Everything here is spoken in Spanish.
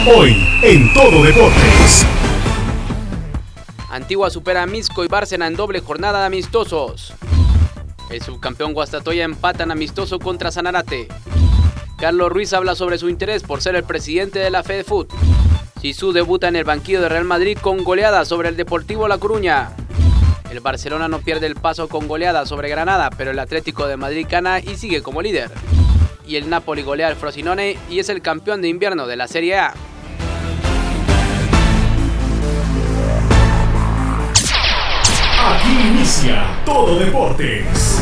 Hoy, en Todo Deportes. Antigua supera a Misco y Bárcena en doble jornada de amistosos. El subcampeón Guastatoya empata en amistoso contra Sanarate. Carlos Ruiz habla sobre su interés por ser el presidente de la FEDEFUT. Zizou debuta en el banquillo de Real Madrid con goleada sobre el Deportivo La Coruña. El Barcelona no pierde el paso con goleada sobre Granada, pero el Atlético de Madrid gana y sigue como líder. Y el Napoli golea al Frosinone y es el campeón de invierno de la Serie A. Aquí inicia Todo Deportes.